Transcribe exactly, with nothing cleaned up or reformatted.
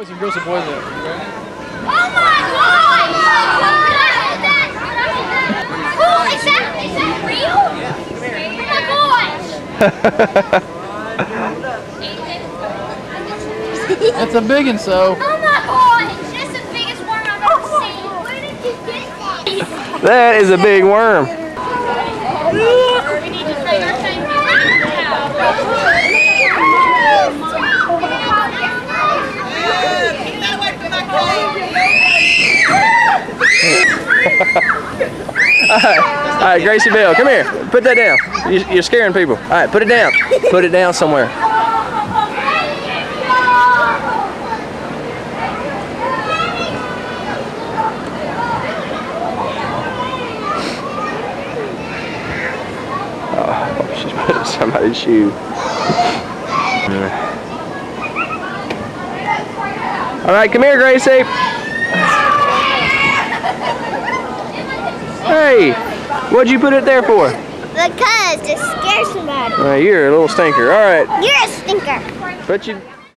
boys and girls and boys there. You ready? Oh my God! Oh, is that, is that real? Oh my gosh! That's a big one, so. Oh my gosh! That's the biggest worm I've ever seen. Where did you get that? That is a big worm. We need to train our time people. All right, Gracie Bell, come here. Put that down. You, you're scaring people. All right, put it down. Put it down somewhere. Oh, she's put it in somebody's shoe. All right, come here, Gracie. Hey, what'd you put it there for? Because to scare somebody. Uh, you're a little stinker. All right. You're a stinker. But you.